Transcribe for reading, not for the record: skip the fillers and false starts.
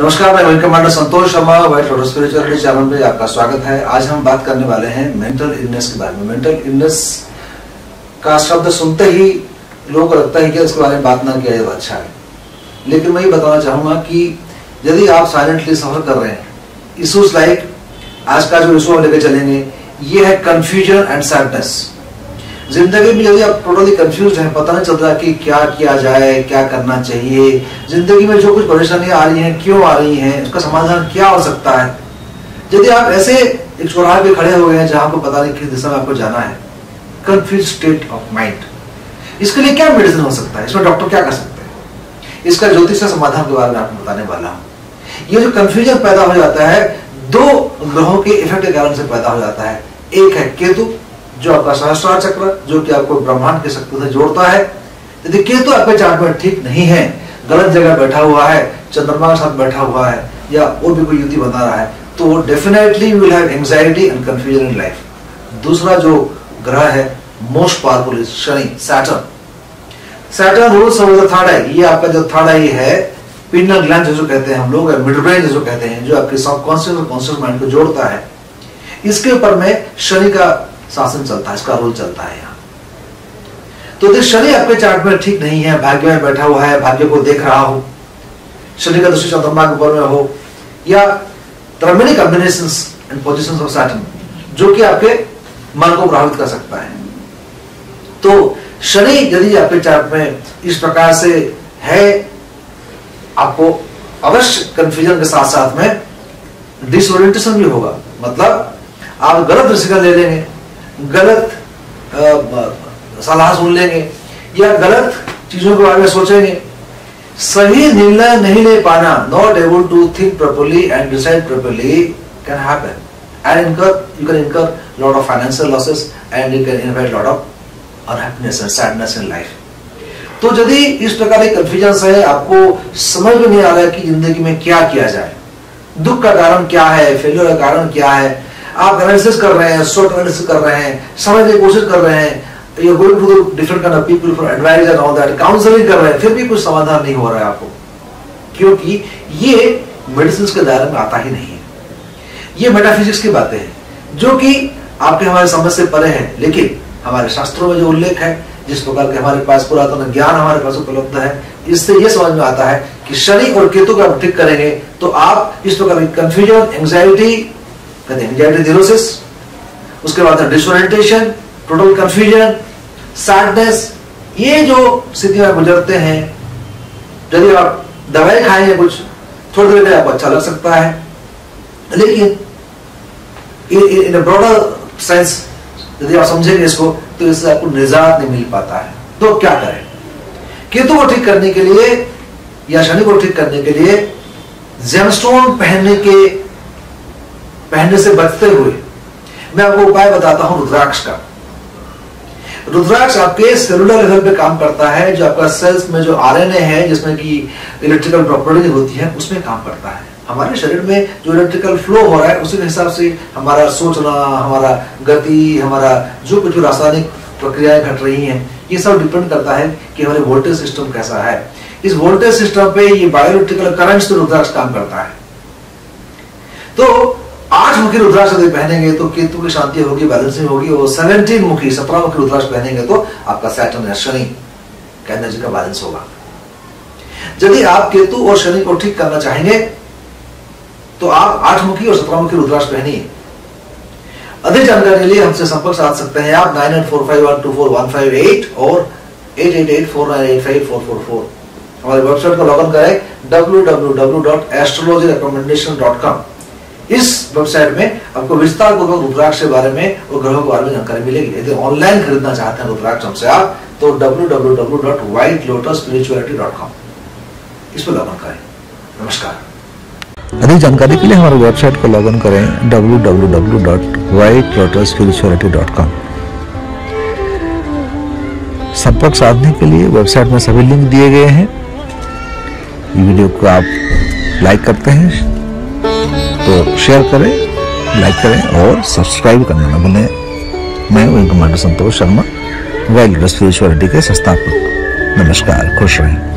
नमस्कार, मैं commander Santosh Sharma, white lotus spirituality channel पे आपका स्वागत है। आज हम बात करने वाले हैं मेंटल इलनेस के बारे में। मेंटल इलनेस का शब्द सुनते ही लोगों को लगता है कि इसके बारे में बात ना किया जाए तो अच्छा है, लेकिन मैं ये बताना चाहूंगा कि यदि आप साइलेंटली सफर कर रहे हैं, इश्यूज लाइक आज का जो इशू हम लेकर चलेंगे ये है कंफ्यूजन एंड सैडनेस। जिंदगी में यदि आप टोटली कंफ्यूज हैं, पता नहीं चल रहा कि क्या किया जाए, क्या करना चाहिए, जिंदगी में जो कुछ परेशानियां आ रही हैं क्यों आ रही हैं, उसका समाधान क्या हो सकता है। यदि आप ऐसे एक चौराहे पे खड़े हो गए हैं जहां आपको पता नहीं किस दिशा में आपको जाना है, कंफ्यूज स्टेट ऑफ माइंड, इसके लिए क्या मेडिसिन हो सकता है, इसमें डॉक्टर क्या कर सकते हैं, इसका ज्योतिष समाधान के बारे में आपको बताने वाला हूं। ये जो कंफ्यूजन पैदा हो जाता है दो ग्रहों के इफेक्ट के कारण से पैदा हो जाता है। एक है केतु, जो आपका सहस्त्रार चक्र, जो कि आपको ब्रह्मांड के शक्ति से जोड़ता है। यदि केतु आपके चार्ट में ठीक नहीं है, गलत जगह बैठा हुआ है, चंद्रमा के साथ बैठा हुआ है या और भी कोई युति बना रहा है, तो definitely will have anxiety and confusion in life. दूसरा जो ग्रह है most powerful Shani, Saturn rules over the third eye. ये आपका जो थर्ड आई है, पिनियल ग्लैंड जो कहते हैं हम लोग, मिड ब्रेन जो कहते हैं, जो आपके सबकॉन्शियस और कॉन्शियस माइंड को जोड़ता है, इसके ऊपर में शनि का शासन चलता है, इसका रोल चलता है यहाँ। तो यदि शनि आपके चार्ट में ठीक नहीं है, भाग्य में बैठा हुआ है, भाग्य को देख रहा हो, शनि का दृष्टि चंद्रमा के ऊपर में हो, या there are many combinations and positions of Saturn जो कि आपके मन को प्रभावित कर सकता है। तो शनि यदि आपके चार्ट में इस प्रकार से है, आपको अवश्य कंफ्यूजन के साथ साथ में डिसओरिएंटेशन भी होगा। मतलब आप गलत डिसीजन ले लेंगे, गलत सलाह सुन लेंगे या गलत चीजों के बारे में सोचेंगे, सही निर्णय नहीं ले पाना, not able to think properly and decide properly can happen and you can incur lot of financial losses and you can invite lot of unhappiness and sadness in life. तो यदि इस प्रकार की कंफ्यूजन है, आपको समझ में नहीं आ रहा है कि जिंदगी में क्या किया जाए, दुख का कारण क्या है, फेलियर का कारण क्या है, आप एनालिसिस कर रहे हैं, शॉर्ट एनालिसिस कर रहे हैं, समझने की कोशिश कर रहे हैं, you going to the different kind of people for advice and all that, counselling कर रहे हैं, फिर भी कुछ समाधान नहीं हो रहा है आपको, क्योंकि ये मेडिसिन के दायरे में आता ही नहीं है। ये मेटाफिजिक्स की बातें हैं जो कि आपके हमारे समझ से परे है, लेकिन हमारे शास्त्रों में जो उल्लेख है, जिस प्रकार के हमारे पास पुरातन ज्ञान हमारे पास उपलब्ध है, इससे यह समझ में आता है कि शनि और केतु का ठीक करेंगे तो आप इस प्रकार की कंफ्यूजन, एंजाइटी, एंजाइटी न्यूरोसिस, उसके बाद डिसओरिएंटेशन, टोटल कंफ्यूजन, सैडनेस, ये जो स्थितियां गुजरते हैं, यदि आप दवाई खाएंगे कुछ थोड़ी देर में आपको अच्छा लग सकता है, लेकिन इन ब्रॉडर सेंस यदि आप समझेंगे इसको तो इससे आपको निजात नहीं मिल पाता है। तो क्या करें? केतु को ठीक करने के लिए या शनि को ठीक करने के लिए जेमस्टोन पहनने से बचते हुए मैं आपको उपाय बताता हूं रुद्राक्ष का। रुद्राक्ष आपके सेलुलर लेवल पे काम करता है, जो आपका सेल्स में जो आरएनए है, जिसमें कि इलेक्ट्रिकल प्रॉपर्टी होती है, उसमें काम करता है। हमारे शरीर में जो इलेक्ट्रिकल फ्लो हो रहा है उसी के हिसाब से हमारा सोचना, हमारा गति, हमारा जो कुछ रासायनिक प्रक्रियाएं घट रही हैं, ये सब डिपेंड करता है कि हमारे वोल्टेज सिस्टम कैसा है। इस वोल्टेज सिस्टम पे ये बायोइलेक्ट्रिकल करंट से रुद्राक्ष काम करता है। तो 8 मुखी रुद्राक्ष यदि पहनेंगे तो केतु की शांति होगी, बैलेंसिंग होगी, और 17 मुखी रुद्राक्ष पहनेंगे तो आपका सैटर्न या शनि का एनर्जी का बैलेंस होगा। यदि आप केतु और शनि को ठीक करना चाहेंगे तो आप 8 मुखी और 17 मुखी रुद्राक्ष पहनिए। अधिक जानकारी के लिए हमसे संपर्क साध सकते हैं आप 9845124158 और 8884985444। हमारे वेबसाइट को लॉग इन करें www.astrologyrecommendation.com। इस वेबसाइट में आपको विस्तार पूर्वक रुद्राक्ष के बारे में और ग्रहों के बारे में जानकारी मिलेगी। यदि ऑनलाइन खरीदना चाहते हैं रुद्राक्ष हमसे आप, तो www.whitelotusspirituality.com इस पर लॉग इन करें। नमस्कार। अधिक जानकारी के लिए हमारे वेबसाइट को लॉग इन करें www.whitelotusspirituality.com। संपर्क साधने के लिए वेबसाइट में सभी लिंक दिए गए हैं। वीडियो को आप लाइक करते हैं तो शेयर करें, लाइक करें और सब्सक्राइब करना न भूलें। मैं commander Santosh Sharma, white lotus spirituality के संस्थापक। नमस्कार, खुश रहें।